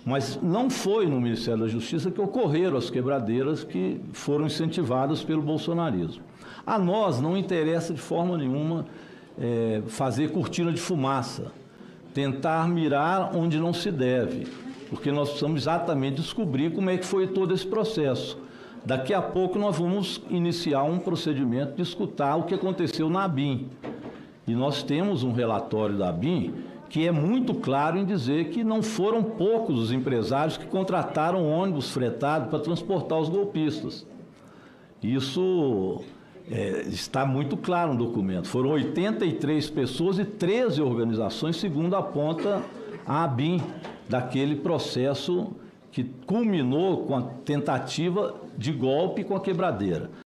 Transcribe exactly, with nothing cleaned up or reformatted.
Mas não foi no Ministério da Justiça que ocorreram as quebradeiras que foram incentivadas pelo bolsonarismo. A nós não interessa de forma nenhuma é, fazer cortina de fumaça, tentar mirar onde não se deve, porque nós precisamos exatamente descobrir como é que foi todo esse processo. Daqui a pouco nós vamos iniciar um procedimento de escutar o que aconteceu na ABIN. E nós temos um relatório da ABIN que é muito claro em dizer que não foram poucos os empresários que contrataram ônibus fretados para transportar os golpistas. Isso é, está muito claro no documento. Foram oitenta e três pessoas e treze organizações, segundo aponta a ABIN, daquele processo que culminou com a tentativa de golpe com a quebradeira.